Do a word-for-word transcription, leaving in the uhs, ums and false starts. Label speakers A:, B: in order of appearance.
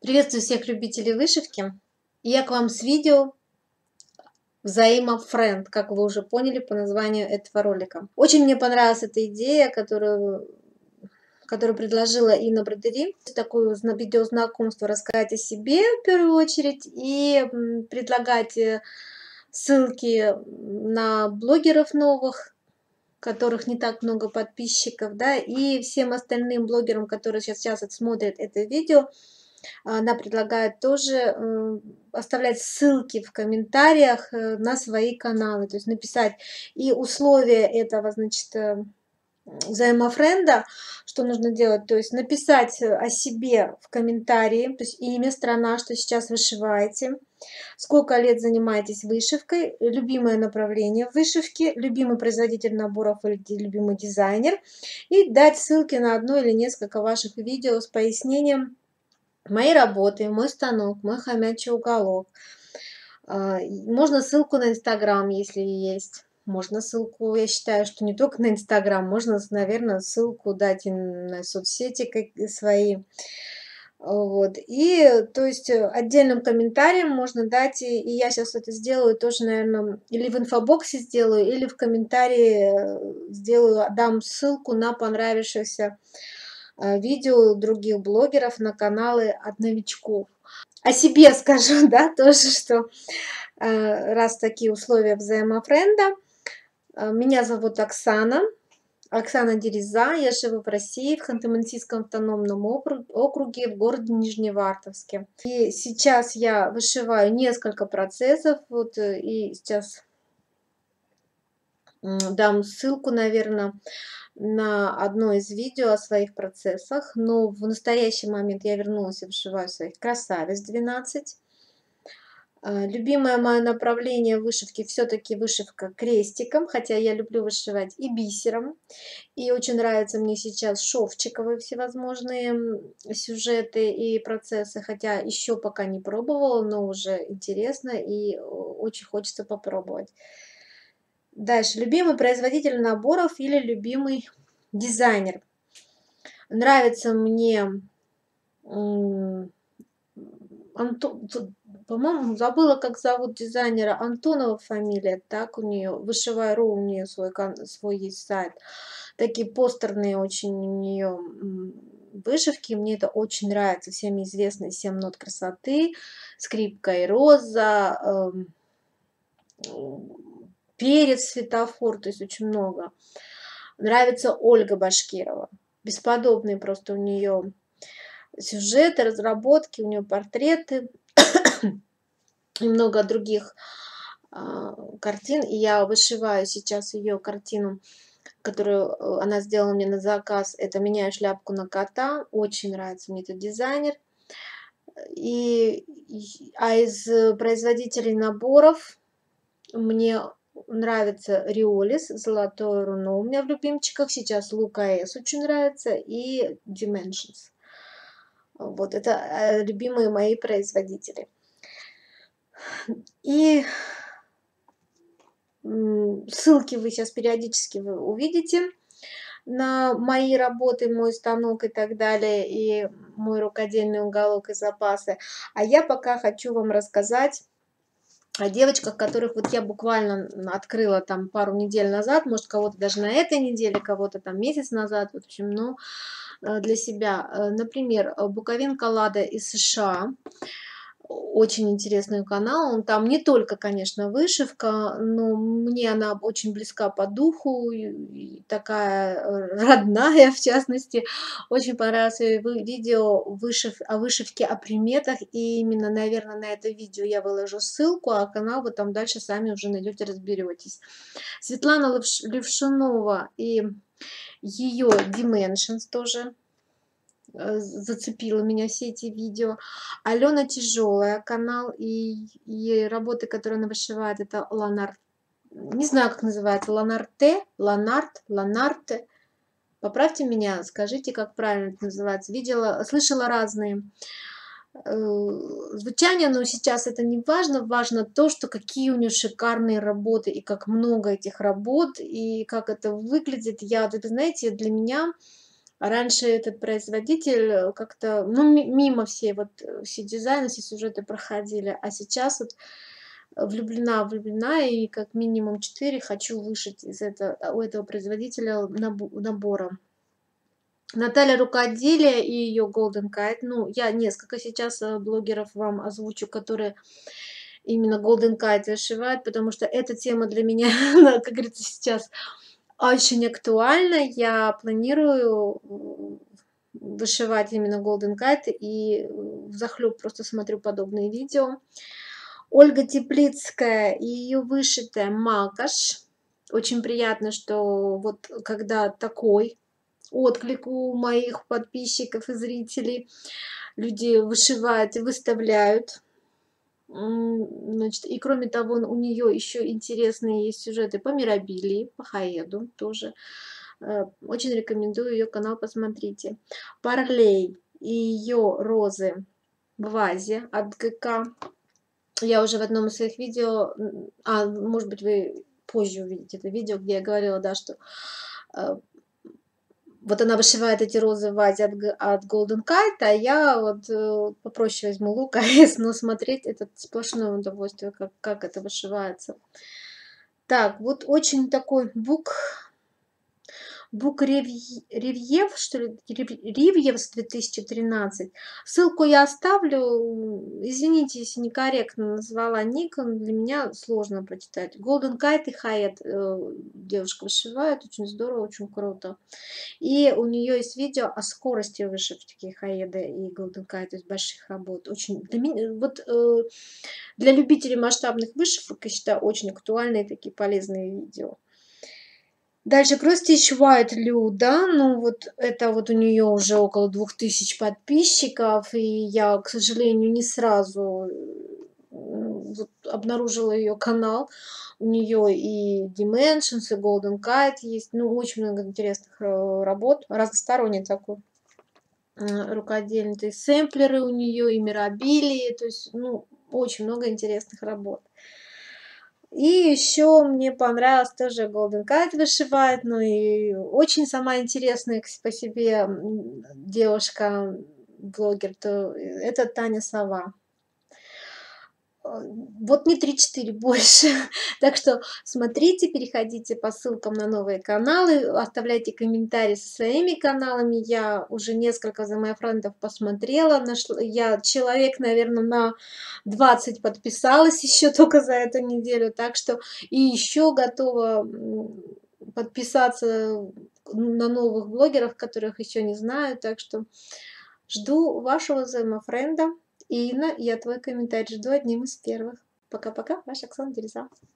A: Приветствую всех любителей вышивки. Я к вам с видео взаимофренд, как вы уже поняли по названию этого ролика. Очень мне понравилась эта идея, которую, которую предложила Инна Брадери. Такое видеознакомство, рассказать о себе в первую очередь и предлагать ссылки на блогеров новых, которых не так много подписчиков, да, и всем остальным блогерам, которые сейчас, сейчас смотрят это видео, она предлагает тоже оставлять ссылки в комментариях на свои каналы, то есть написать. И условия этого, значит, взаимофренда, что нужно делать, то есть написать о себе в комментарии, то есть имя, страна, что сейчас вышиваете, сколько лет занимаетесь вышивкой, любимое направление в вышивке, любимый производитель наборов или любимый дизайнер, и дать ссылки на одно или несколько ваших видео с пояснением моей работы, мой станок, мой хомячий уголок. Можно ссылку на Инстаграм, если есть. Можно ссылку, я считаю, что не только на Инстаграм, можно, наверное, ссылку дать и на соцсети свои. Вот. И, то есть, отдельным комментарием можно дать, и я сейчас это сделаю тоже, наверное, или в инфобоксе сделаю, или в комментарии сделаю, дам ссылку на понравившееся видео других блогеров на каналы от новичков. О себе скажу, да, тоже, что раз такие условия взаимофренда. Меня зовут Оксана, Оксана Дереза, я живу в России, в Ханты-Мансийском автономном округе, в городе Нижневартовске. И сейчас я вышиваю несколько процессов, вот, и сейчас дам ссылку, наверное, на одно из видео о своих процессах, но в настоящий момент я вернулась и вышиваю своих красавиц двенадцать. Любимое мое направление вышивки все-таки вышивка крестиком, хотя я люблю вышивать и бисером. И очень нравятся мне сейчас шовчиковые всевозможные сюжеты и процессы, хотя еще пока не пробовала, но уже интересно и очень хочется попробовать. Дальше. Любимый производитель наборов или любимый дизайнер. Нравится мне Антон, по-моему, забыла, как зовут дизайнера, Антонова фамилия, так у нее, Вышивай.ру, у нее свой, свой есть сайт. Такие постерные очень у нее вышивки, мне это очень нравится, всем известный «Семь нот красоты», «Скрипка и роза», «Перец светофор», то есть очень много. Нравится Ольга Башкирова, бесподобные просто у нее сюжеты, разработки, у нее портреты и много других э, картин. И я вышиваю сейчас ее картину, которую она сделала мне на заказ. Это «Меняю шляпку на кота». Очень нравится мне этот дизайнер. И, а из производителей наборов мне нравится Риолис, Золотое руно у меня в любимчиках. Сейчас Лука С очень нравится и Dimensions. Вот это любимые мои производители. И ссылки вы сейчас периодически вы увидите на мои работы, мой станок и так далее, и мой рукодельный уголок и запасы. А я пока хочу вам рассказать о девочках, которых вот я буквально открыла там пару недель назад, может, кого-то даже на этой неделе, кого-то там месяц назад, в общем, ну, для себя. Например, Буковинка Лада из США. Очень интересный канал, он там не только, конечно, вышивка, но мне она очень близка по духу, и такая родная, в частности. Очень понравилось видео вышив, о вышивке, о приметах, и именно, наверное, на это видео я выложу ссылку, а канал вы там дальше сами уже найдете, разберетесь. Светлана Левшунова и ее Dimensions тоже зацепила меня все эти видео. Алена Тяжелая канал, и, и работы, которые она вышивает, это Ланарт, не знаю, как называется, Ланарте, Ланарт, Ланарте. Поправьте меня, скажите, как правильно это называется. Видела, слышала разные э, звучания, но сейчас это не важно. Важно то, что какие у нее шикарные работы, и как много этих работ, и как это выглядит. Я, вы знаете, для меня Раньше этот производитель как-то, ну, ми мимо всей вот все дизайны, все сюжеты проходили, а сейчас вот влюблена влюблена и как минимум четыре хочу вышить из этого у этого производителя набо набора. Наталья Рукоделие и ее Golden Kite. Ну, я несколько сейчас э, блогеров вам озвучу, которые именно Golden Kite вышивают, потому что эта тема для меня, она, как говорится, сейчас очень актуальна. Я планирую м, вышивать именно Golden Kite и взахлеб просто смотрю подобные видео. Ольга Теплицкая и ее вышитая Макаш. Очень приятно, что вот когда такой отклик у моих подписчиков и зрителей, люди вышивают и выставляют. М, Значит, и кроме того, у нее еще интересные есть сюжеты по Мирабилии, по Хаеду тоже. Э, Очень рекомендую ее канал, посмотрите. Парлей и ее розы в вазе от ГК. Я уже в одном из своих видео, м, а может быть вы позже увидите это видео, где я говорила, да, что э, вот она вышивает эти розы в вазе от, Г- от Golden Kite, а я вот э, попроще возьму лук, но смотреть это сплошное удовольствие, как, как это вышивается. Так, вот очень такой бук, бук Ревь- Ревьев, что ли, Рев- Ривьевс две тысячи тринадцать. Ссылку я оставлю. Извините, если некорректно назвала ник, он для меня сложно прочитать. Golden Kite и Hyatt э, девушка вышивает, очень здорово, очень круто. И у нее есть видео о скорости вышивки Хаеда и Golden Kite, то есть больших работ. Очень для меня, вот э, для любителей масштабных вышивок, я считаю, очень актуальные такие полезные видео. Дальше Cross Stitch White Люда, ну вот это вот у нее уже около двух тысяч подписчиков, и я, к сожалению, не сразу вот обнаружила ее канал. У нее и Dimensions, и Golden Kite есть, ну очень много интересных э, работ, разносторонний такой э, рукодельный, то есть сэмплеры у нее, и мирабилии, то есть, ну, очень много интересных работ. И еще мне понравилось тоже Golden Kite вышивает, ну и очень сама интересная по себе девушка, блогер, то это Таня Сова. Вот не три-четыре, больше. Так что смотрите, переходите по ссылкам на новые каналы, оставляйте комментарии со своими каналами. Я уже несколько за моих френдов посмотрела. Нашла, я человек, наверное, на двадцать подписалась еще только за эту неделю. Так что и еще готова подписаться на новых блогеров, которых еще не знаю. Так что жду вашего взаимофренда. Инна, я твой комментарий жду одним из первых. Пока-пока, ваша Оксана Дереза.